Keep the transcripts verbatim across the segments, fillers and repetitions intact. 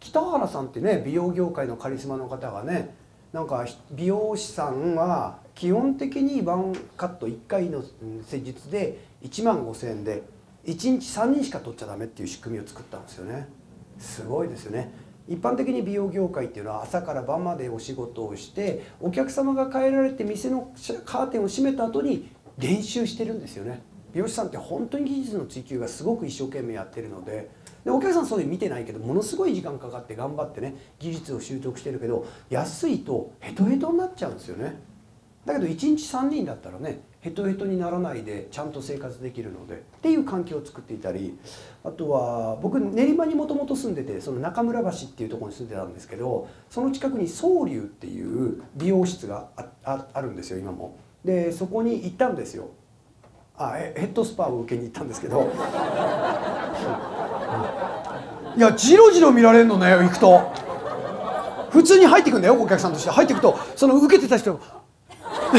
北原さんってね、美容業界のカリスマの方がね、なんか美容師さんは基本的にワンカットいっかいの施術でいちまんごせんえんでいちにちさんにんしか取っちゃダメっていう仕組みを作ったんですよね。すごいですよね。一般的に美容業界っていうのは朝から晩までお仕事をしてお客様が帰られて店のカーテンを閉めた後に練習してるんですよね。美容師さんって本当に技術の追求がすごく一生懸命やってるので、でお客さんそういうの見てないけどものすごい時間かかって頑張ってね技術を習得してるけど、安いとヘトヘトになっちゃうんですよね。だけどいちにちさんにんだったらねヘトヘトにならないでちゃんと生活できるのでっていう環境を作っていたり、あとは僕練馬にもともと住んでて、その中村橋っていうところに住んでたんですけど、その近くに宗龍っていう美容室が あ, あ, あるんですよ今も。でそこに行ったんですよ。あヘッドスパを受けに行ったんですけどいやジロジロ見られるのね、行くと普通に入っていくんだよ、お客さんとして入っていくとその受けてた人い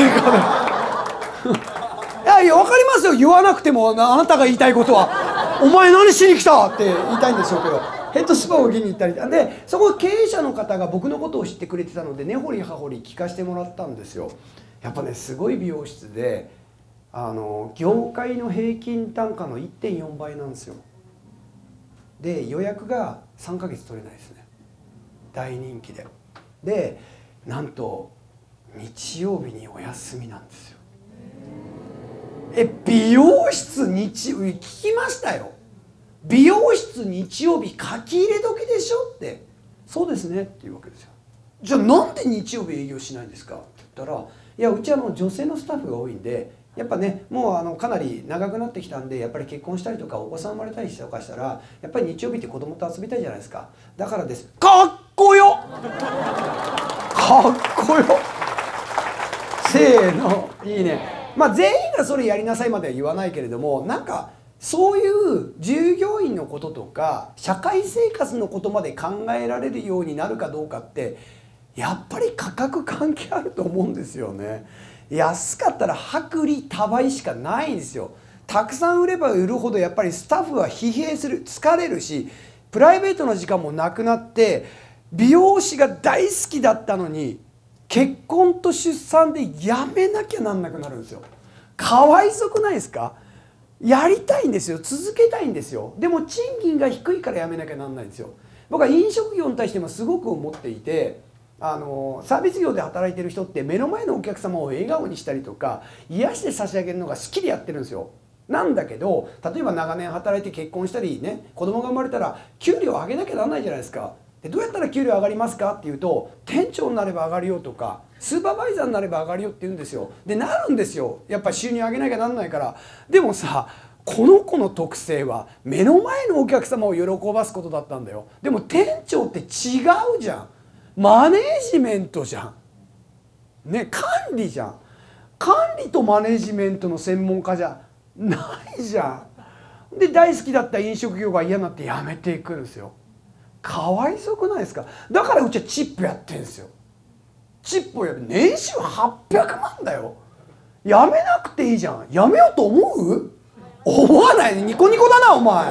やいや分かりますよ、言わなくてもあなたが言いたいことはお前何しに来たって言いたいんでしょうけど、ヘッドスパを受けに行ったりで、そこ経営者の方が僕のことを知ってくれてたので根掘り葉掘り聞かせてもらったんですよ。やっぱねすごい美容室であの業界の平均単価の いってんよんばいなんですよ。で予約がさんかげつ取れないですね、大人気で。でなんと日曜日にお休みなんですよ。え美容室日曜日聞きましたよ。美容室日曜日書き入れ時でしょって。そうですねっていうわけですよ。じゃあなんで日曜日営業しないんですかって言ったら、いやうちあの女性のスタッフが多いんで、やっぱねもうあのかなり長くなってきたんで、やっぱり結婚したりとかお子さん生まれたりとかしたらやっぱり日曜日って子供と遊びたいじゃないですか。だからです。かっこよかっこよせーのいいね。まあ全員がそれやりなさいまでは言わないけれども、なんかそういう従業員のこととか社会生活のことまで考えられるようになるかどうかってやっぱり価格関係あると思うんですよね。安かったら薄利多売しかないんですよ。たくさん売れば売るほどやっぱりスタッフは疲弊する、疲れるし、プライベートの時間もなくなって、美容師が大好きだったのに結婚と出産で辞めなきゃなんなくなるんですよ。かわいそくないですか？やりたいんですよ、続けたいんですよ。でも賃金が低いから辞めなきゃなんないんですよ。僕は飲食業に対してもすごく思っていて、あのサービス業で働いてる人って目の前のお客様を笑顔にしたりとか癒して差し上げるのが好きでやってるんですよ。なんだけど例えば長年働いて結婚したりね子供が生まれたら給料を上げなきゃならないじゃないですか。でどうやったら給料上がりますかっていうと、店長になれば上がるよとかスーパーバイザーになれば上がるよって言うんですよ。でなるんですよ、やっぱり収入上げなきゃなんないから。でもさこの子の特性は目の前のお客様を喜ばすことだったんだよ。でも店長って違うじゃん。マネージメントじゃんね、管理じゃん。管理とマネージメントの専門家じゃないじゃん。で大好きだった飲食業が嫌になって辞めていくんですよ。かわいそくないですか？だからうちはチップやってんですよ。チップをやる。年収はっぴゃくまんだよ。やめなくていいじゃん。やめようと思う？思わないね。ニコニコだなお前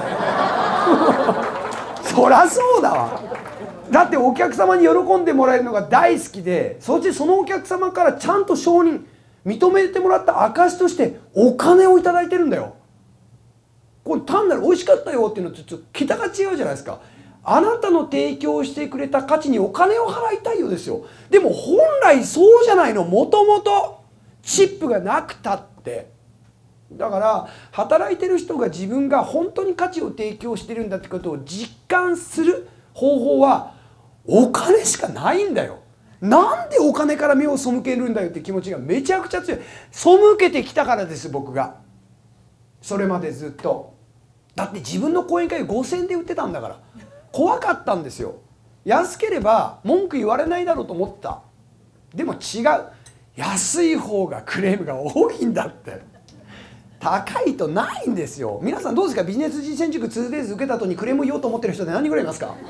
そりゃそうだわ。だってお客様に喜んでもらえるのが大好きで、そしてそのお客様からちゃんと承認認めてもらった証としてお金をいただいてるんだよ。これ単なる美味しかったよっていうのとちょっと桁が違うじゃないですか。あなたの提供してくれた価値にお金を払いたいようですよ。でも本来そうじゃないの。もともとチップがなくたって。だから働いてる人が自分が本当に価値を提供してるんだってことを実感する方法はお金しかないんだよ。なんでお金から目を背けるんだよって気持ちがめちゃくちゃ強い。背けてきたからです僕が。それまでずっと。だって自分の講演会ごせんえんで売ってたんだから。怖かったんですよ。安ければ文句言われないだろうと思った。でも違う。安い方がクレームが多いんだって。高いとないんですよ。皆さんどうですか？ビジネス実践塾 ツーデイズ 受けた後にクレーム言おうと思ってる人って何人ぐらいいますか？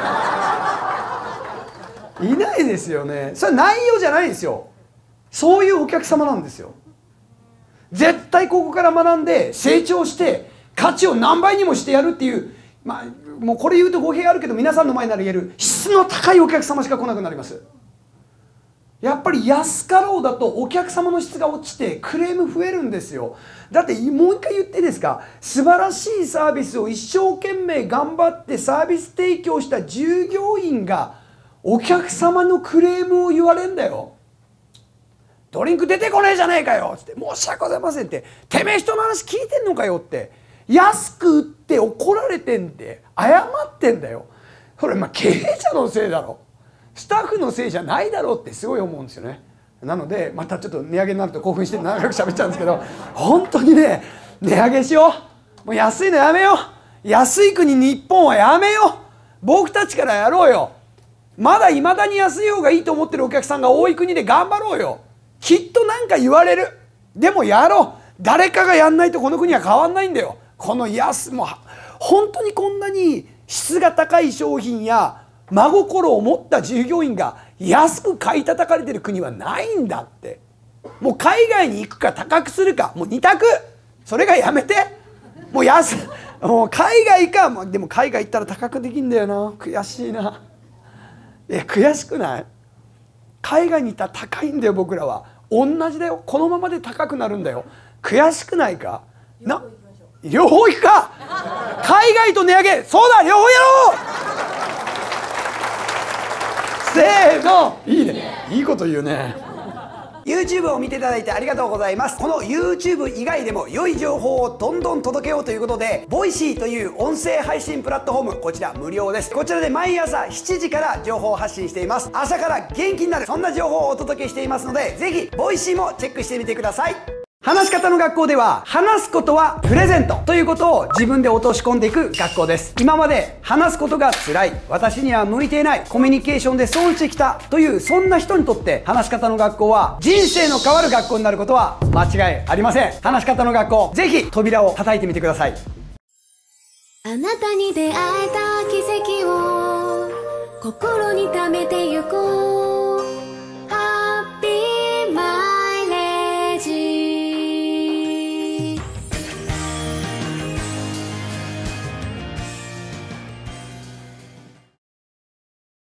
いないですよね。それ内容じゃないんですよ。そういうお客様なんですよ。絶対ここから学んで成長して価値を何倍にもしてやるっていう、まあもうこれ言うと語弊あるけど皆さんの前なら言える、質の高いお客様しか来なくなります。やっぱり安かろうだとお客様の質が落ちてクレーム増えるんですよ。だってもう一回言っていいですか、素晴らしいサービスを一生懸命頑張ってサービス提供した従業員がお客様のクレームを言われんだよ。ドリンク出てこねえじゃねえかよって、申し訳ございませんって、てめえ人の話聞いてんのかよって、安く売って怒られてんで謝ってんだよ。これまあ経営者のせいだろ、スタッフのせいじゃないだろうってすごい思うんですよね。なのでまたちょっと値上げになると興奮して長く喋っちゃうんですけど、本当にね値上げしよう。もう安いのやめよう。安い国日本はやめよう。僕たちからやろうよ。まだいまだに安い方がいいと思ってるお客さんが多い国で頑張ろうよ。きっとなんか言われる。でもやろう。誰かがやんないとこの国は変わんないんだよ。この安もう本当にこんなに質が高い商品や真心を持った従業員が安く買い叩かれてる国はないんだって。もう海外に行くか高くするか、もう二択。それがやめて。もう安もう海外か、まあ、でも海外行ったら高くできんだよな。悔しいな。え悔しくない？海外に行ったら高いんだよ。僕らは同じだよ。このままで高くなるんだよ。悔しくないかな。両方行くか。海外と値上げ、そうだ、両方やろう。せーの、いいね、いいこと言うね。YouTube を見ていただいてありがとうございます。この YouTube 以外でも良い情報をどんどん届けようということで、ボイシーという音声配信プラットフォーム、こちら無料です。こちらで毎朝しちじから情報を発信しています。朝から元気になる、そんな情報をお届けしていますので、ぜひボイシーもチェックしてみてください。話し方の学校では、話すことはプレゼントということを自分で落とし込んでいく学校です。今まで話すことが辛い、私には向いていない、コミュニケーションで損してきたというそんな人にとって話し方の学校は人生の変わる学校になることは間違いありません。話し方の学校、ぜひ扉を叩いてみてください。 あなたに出会えた奇跡を心に溜めてゆこう。